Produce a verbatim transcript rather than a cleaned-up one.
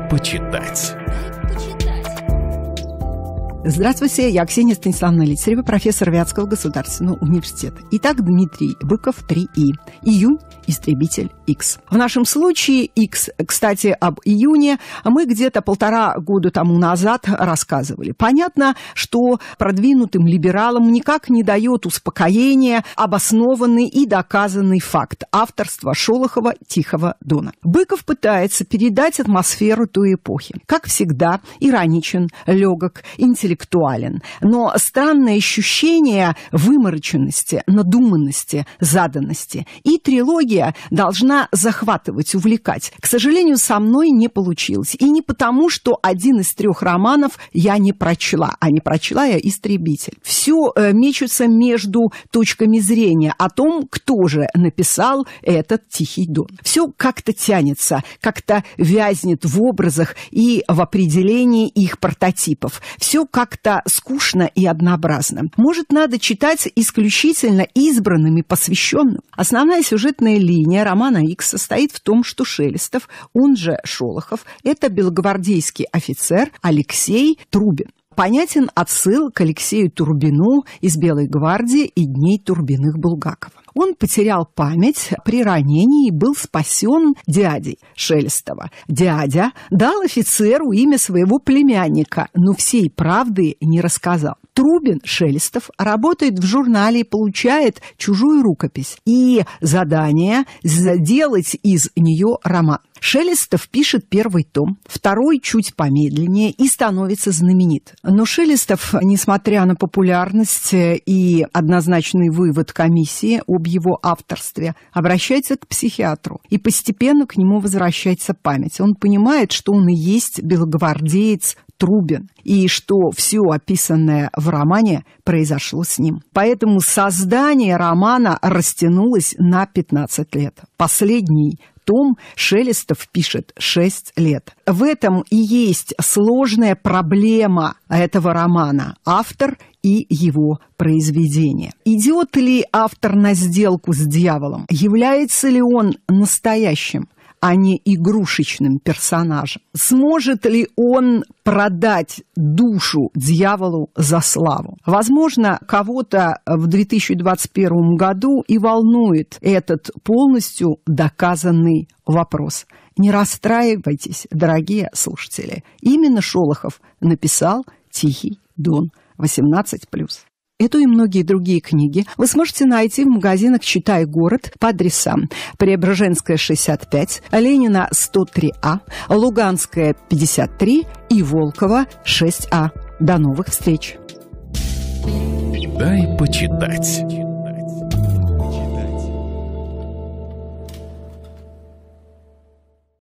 почитать. Здравствуйте, я Ксения Станиславовна Лицарева, профессор Вятского государственного университета. Итак, Дмитрий Быков, три и. Июнь, истребитель Икс. В нашем случае Икс, кстати, об июне мы где-то полтора года тому назад рассказывали. Понятно, что продвинутым либералам никак не дает успокоения обоснованный и доказанный факт авторства Шолохова «Тихого Дона». Быков пытается передать атмосферу той эпохи. Как всегда, ироничен, легок, интеллектуален. Но странное ощущение вымороченности, надуманности, заданности. И трилогия должна захватывать, увлекать. К сожалению, со мной не получилось. И не потому, что один из трех романов я не прочла, а не прочла я «Истребитель». Все э, мечется между точками зрения о том, кто же написал этот «Тихий Дон». Все как-то тянется, как-то вязнет в образах и в определении их прототипов. Все как-то скучно и однообразно. Может, надо читать исключительно избранным и посвященным. Основная сюжетная линия романа Икс состоит в том, что Шелестов, он же Шолохов, это белогвардейский офицер Алексей Трубин. Понятен отсыл к Алексею Турбину из «Белой гвардии» и «Дней Турбиных» Булгакова. Он потерял память при ранении и был спасен дядей Шелестова. Дядя дал офицеру имя своего племянника, но всей правды не рассказал. Трубин, Шелестов, работает в журнале и получает чужую рукопись и задание сделать из нее роман. Шелестов пишет первый том, второй чуть помедленнее и становится знаменит. Но Шелестов, несмотря на популярность и однозначный вывод комиссии об его авторстве, обращается к психиатру, и постепенно к нему возвращается память. Он понимает, что он и есть белогвардеец Трубин, и что все описанное в романе произошло с ним. Поэтому создание романа растянулось на пятнадцать лет. Последний том Шелестов пишет шесть лет. В этом и есть сложная проблема этого романа. Автор и его произведение. Идет ли автор на сделку с дьяволом? Является ли он настоящим, а не игрушечным персонажем? Сможет ли он продать душу дьяволу за славу? Возможно, кого-то в две тысячи двадцать первом году и волнует этот полностью доказанный вопрос. Не расстраивайтесь, дорогие слушатели. Именно Шолохов написал «Тихий Дон» восемнадцать плюс. Эту и многие другие книги вы сможете найти в магазинах «Читай город» по адресам: Преображенская, шестьдесят пять, Ленина, сто три А, Луганская, пятьдесят три и Волкова, шесть А. До новых встреч! Дай почитать.